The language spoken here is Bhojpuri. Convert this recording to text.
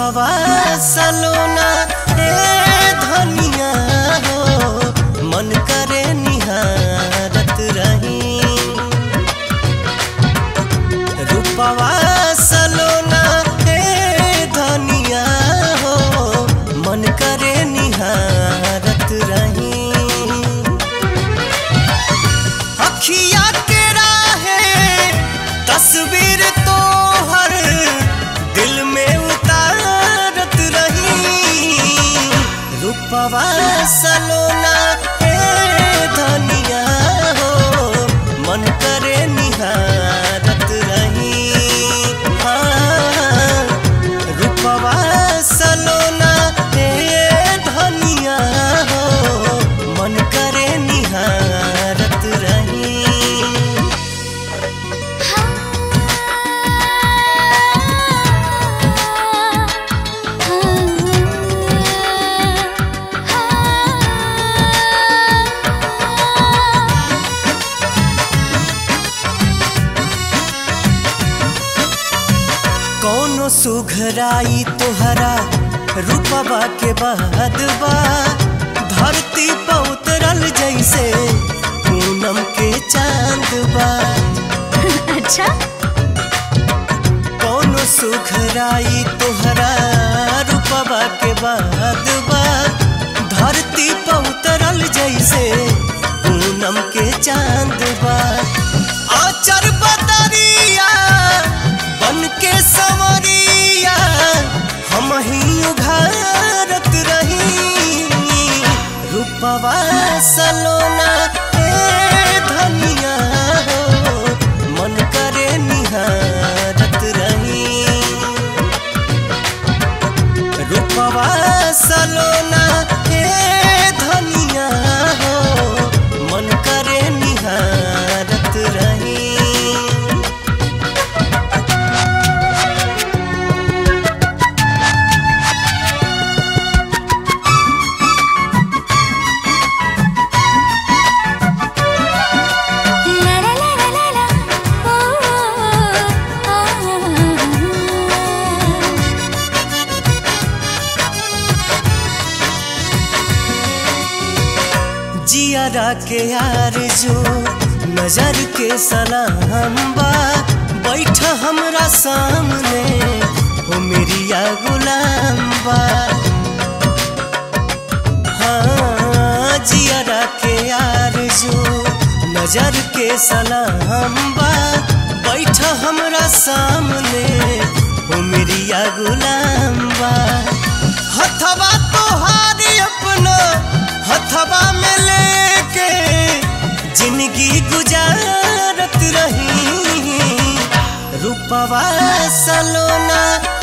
रूपवा सलोना ए धनिया हो मन करे निहारत रही। रूपवा सलोना ए धनिया हो मन करे निहारत रही। अखिया के राहे तस्वीर तो हर दिल में उतारत रही। रूपवा सलोना ए धनिया हो मन करे निहारत रही। हाँ, रूपवा सलोना ए धनिया हो मन करे निहारत रही। कौनो सुघराई तोहरा रूपवा के बाद बा धरती पर उतरल जैसे पूनम के चांद बा। अच्छा, कौनो सुघराई तोहरा रूपवा के बाद बा धरती पर उतरल जैसे पूनम के चांद बा। आचर बदरिया बन के संवरिया हम ही उघारत रही। रूपवा सलोना ए धनिया हो मन करे निहारत रही। रूपवा सलोना ए धनिया हो मन करे निहारत रही। जियारा के यार जो नजर के सलाम बा बैठ हमरा सामने हो मेरिया गुलाम बा। हाँ, जियारा के यार जो नजर के सलाम बा बैठ हमरा सामने हो मेरिया गुलाम बा। हथवा तोहारी अपना हथवा में लेके जिंदगी गुजारत रही। रूपवा सलोना